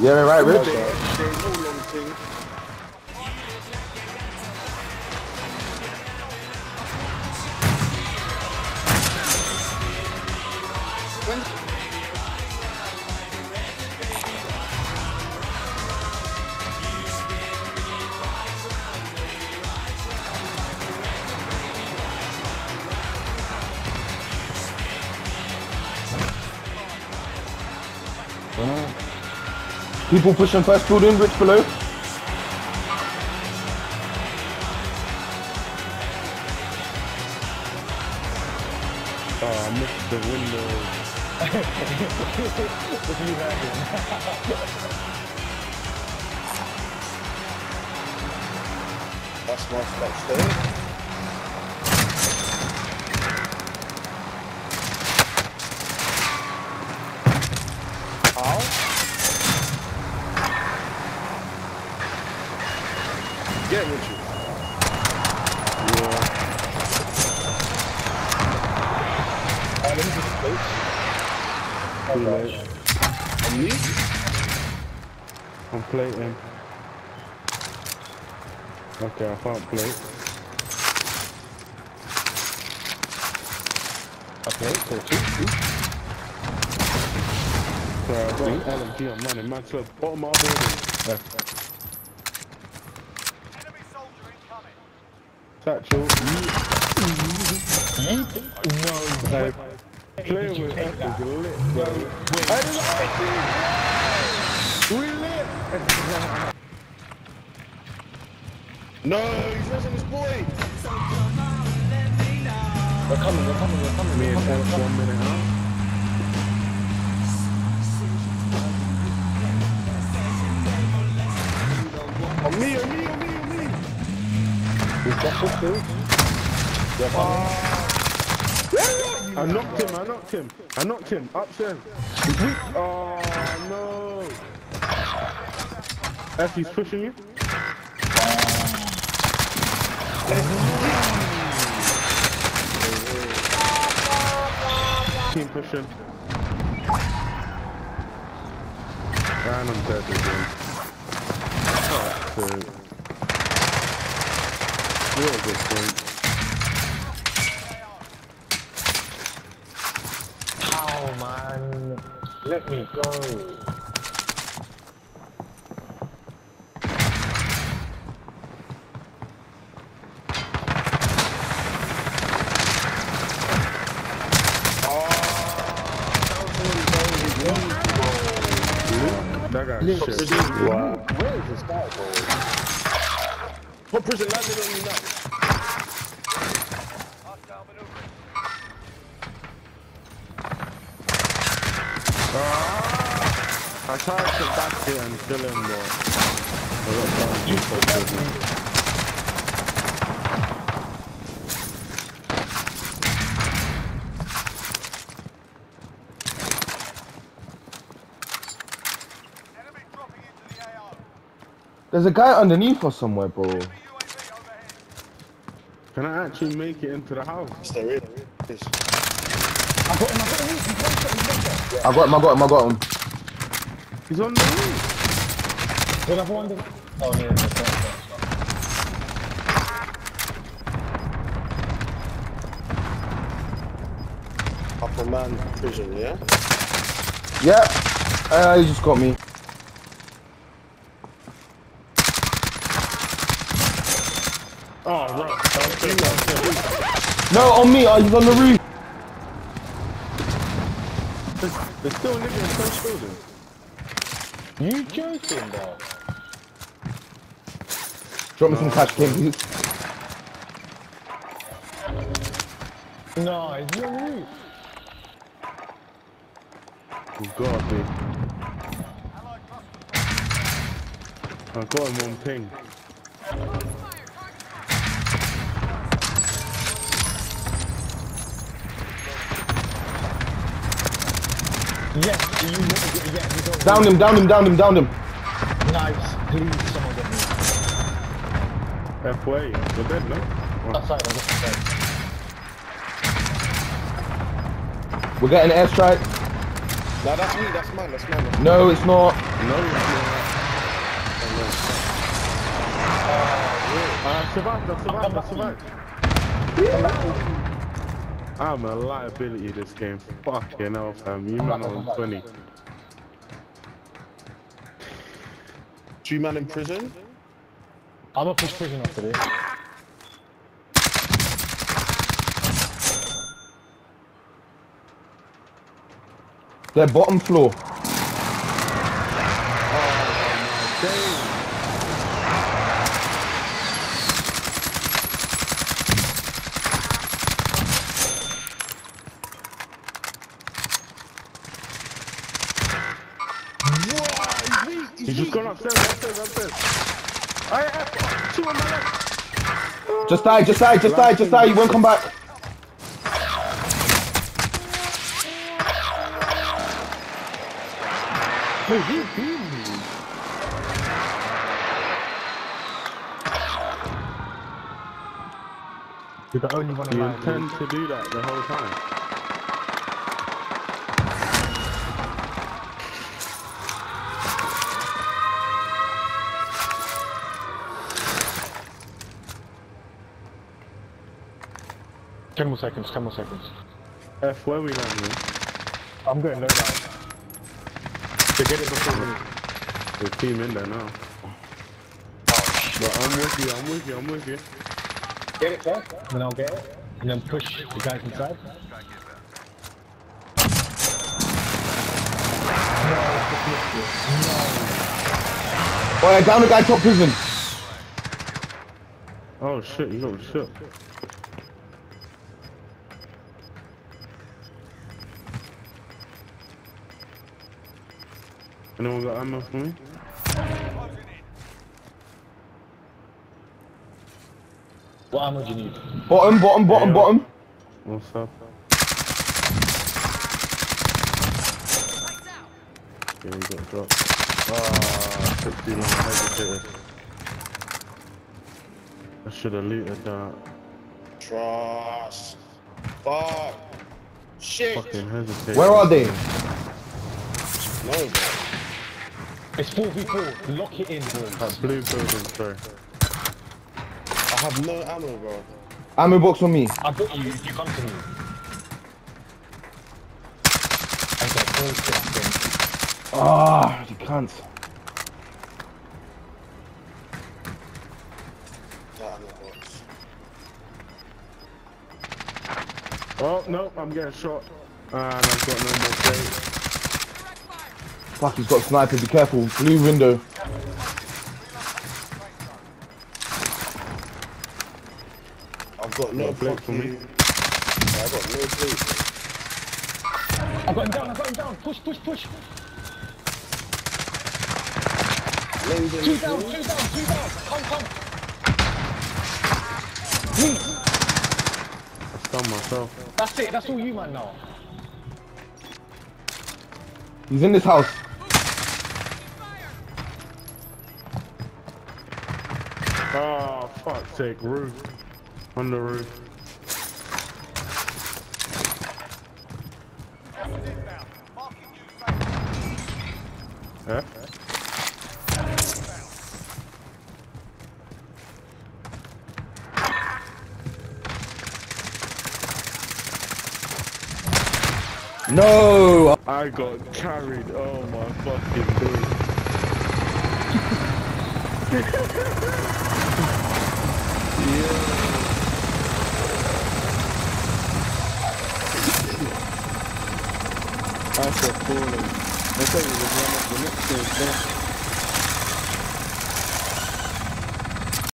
Yeah, right, Rich. They all long thing. People pushing first building, Rich below. Oh, I missed the window. If you had him. That's my steps there. How? Get Richard. Yeah. Let me just plate. Oh Too gosh. late. And me? I'm plating. Okay, I can't plate. Okay, so two. Sorry, I've got an LMG, I'm running. Man, so bottom of our building. Enemy soldier incoming. Satchel. No. Like, Did playing you with take F that? is lit, bro. We lit! No, he's resing his boy. We're coming. Me and F 1 minute out. On me. We've got this dude. We're coming. I knocked him. Upstairs. He's weak. Oh, no. F, he's pushing you. Team pushing. And I'm dead again. Oh, dude. What a good point. Oh man. Let me go. That guy shit. Wow. Where is this guy, bro? What prison landed on you now? Hostile maneuvering. I tried to back it and kill him, but I got time to focus. Enemy dropping into the AO. There's a guy underneath us somewhere, bro. UAV overhead. Can I actually make it into the house? There is. I got him. He's one shot. I got him. He's on the roof. There's another one there. Oh, no, that's not. Upper man prison, yeah? Yeah. He just got me. Oh, right. No, on me. He's on the roof. They're still living in first building. You joking, bro? Drop me some cash, King, please. No, it's your roof. He's gotta be. I got him on ping. Yes, you got Down him. Nice. Please, someone get me. Halfway. You're dead, no? Oh. Outside, I'm just outside. We're getting an airstrike. No, that's me, that's mine, that's mine. No, it's not. No, it's not. I survived. I'm a liability this game. Fucking hell, fam. You man on 20. 2 man in prison? I'm gonna push prison after this. They're bottom floor. He's just gone upstairs. I 2 on my left. Just die. You won't come back. You're the only one You alive. intend to do that the whole time. Ten more seconds. F, where we landing? I'm going low down. To get it before me. There's a team in there now. But I'm with you. Get it first, then I'll get it. And then push the guys inside. Oh, yeah, down the guy top prison. Oh shit, you got shit. Anyone got ammo for me? What ammo do you need? Bottom. What's up? Yeah, you got dropped. Ah, 60 long hesitated. I should have looted that. Trust. Fuck. Shit. Fucking hesitated. Where are they? No, bro. It's 4v4. Lock it in, bro. That blue building, sorry. I have no ammo, bro. Ammo box on me. I got you. You come to me. I got bullshit. Ah, you can't. No ammo box. Oh, no, I'm getting shot. And I've got no more plates. Fuck, he's got sniper. Be careful. Blue window. I've got no plate for me. Yeah, I've got no plate. I got him down. Push. Laser. Two down. Come. Please. I stunned myself. That's it. That's all you, man, now. He's in this house. Oh, fuck's sake, roof. On the roof. Yeah? No. I got carried. Oh my fucking days. After falling, I thought it was one of the next thing.